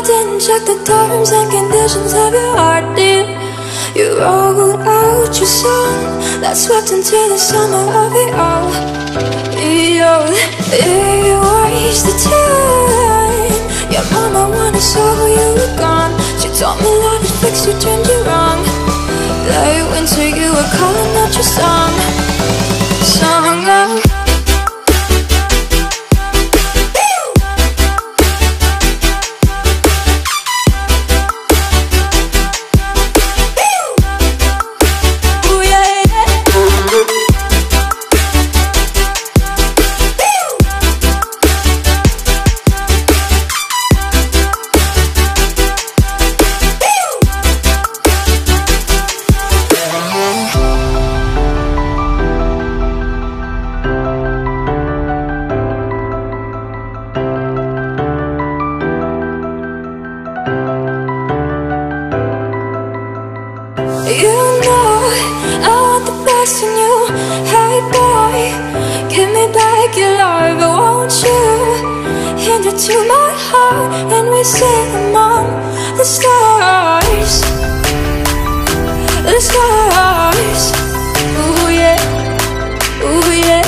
didn't check the terms and conditions of your heart, dear. You wrote out your song that swept into the summer of it all. You waste the time. Your mama wanted so you were gone. She told me love would fix you, turned you wrong. Late winter, you were calling out your song. Song of you know I want the best in you. Hey boy, give me back your love, won't you? Hand it to my heart and we sing among the stars. The stars. Ooh yeah, ooh yeah.